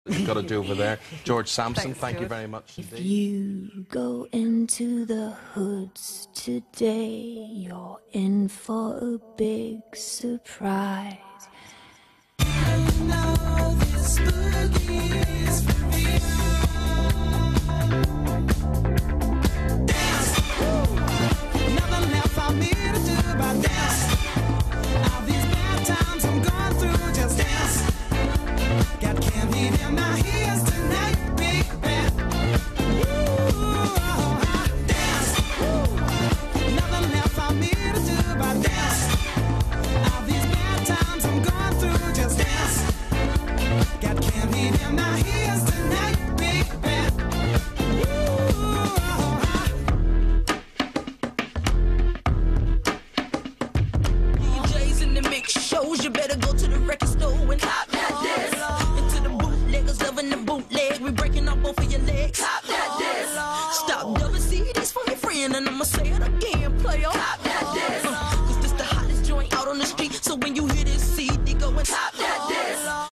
that you've got to do over there. George Sampson, thank you very much indeed. If you go into the hoods today, you're in for a big surprise. You know this boogie is for real. Dance, nothing left for me to do but dance. All these bad times I'm going through, just dance. Got candy in my ears tonight, big band. Dance, nothing left for me to do but dance. All these bad times I'm going through, just dance. Got candy in my ears tonight, big band. DJs in the mix shows, you better go to the record store and hop that dance. Into the bootleggers loving the bootleg, we breaking up both of your legs. Hop that dance. Stop double CDs for your friend, and I'ma say it again, player. Hop that dance. 'Cause this the hottest joint out on the street, so when you